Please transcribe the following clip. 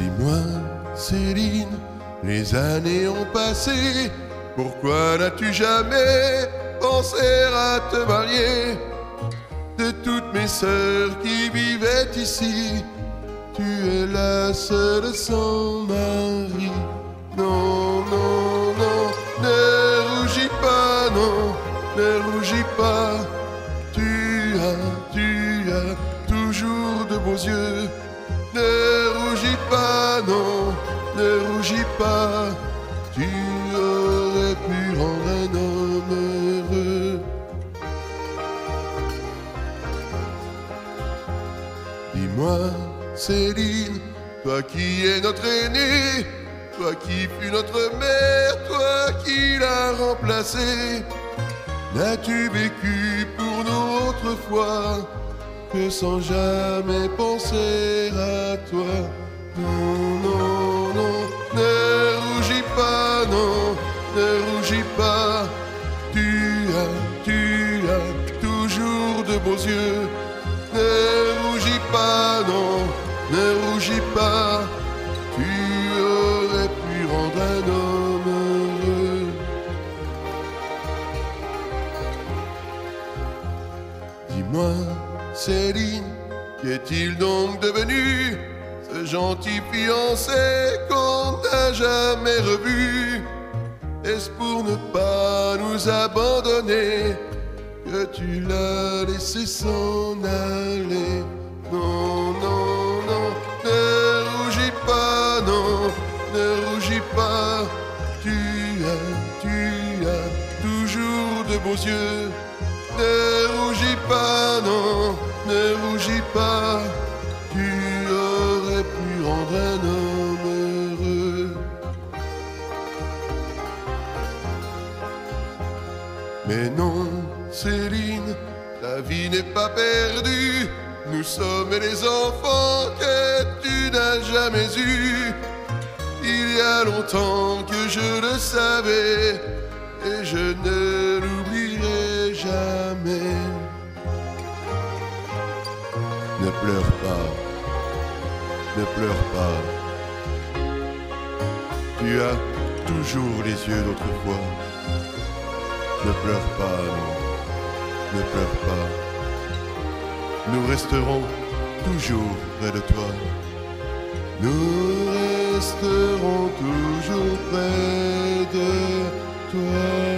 Dis-moi, Céline, les années ont passé, pourquoi n'as-tu jamais pensé à te marier? De toutes mes sœurs qui vivaient ici, tu es la seule sans mari. Non, non, non, ne rougis pas, non, ne rougis pas. Tu as toujours de beaux yeux. Ne rougis pas, non, ne rougis pas. Tu aurais pu rendre un homme heureux. Dis-moi, Céline, toi qui es notre aînée, toi qui fus notre mère, toi qui l'as remplacée, n'as-tu vécu pour nous autrefois que sans jamais penser à toi? Non, non, non, ne rougis pas, non, ne rougis pas. Tu as toujours de beaux yeux. Ne rougis pas, non, ne rougis pas. Tu aurais pu rendre un homme heureux. Dis-moi, Céline, qu'est-il donc devenu, ce gentil fiancé qu'on n'a jamais revu? Est-ce pour ne pas nous abandonner que tu l'as laissé s'en aller? Non, non, non, ne rougis pas, non, ne rougis pas. Tu as toujours de beaux yeux. Ne rougis pas, non, ne rougis pas. Tu aurais pu rendre un homme heureux. Mais non, Céline, la vie n'est pas perdue. Nous sommes les enfants que tu n'as jamais eus. Il y a longtemps que je le savais et je ne l'oublierai jamais. Ne pleure pas, ne pleure pas. Tu as toujours les yeux d'autrefois. Ne pleure pas, non, ne pleure pas. Nous resterons toujours près de toi. Nous resterons toujours près de toi.